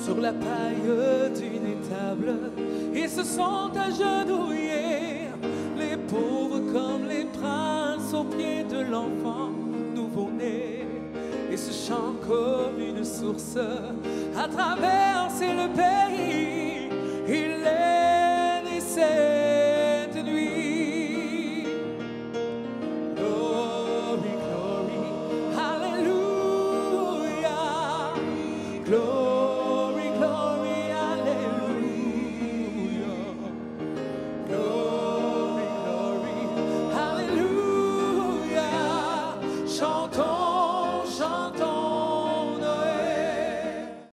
sur la paille d'une étable. Ils se sont agenouillés, les pauvres comme les princes, aux pieds de l'enfant nouveau-né. Et ce chant comme une source a traversé le pays. Il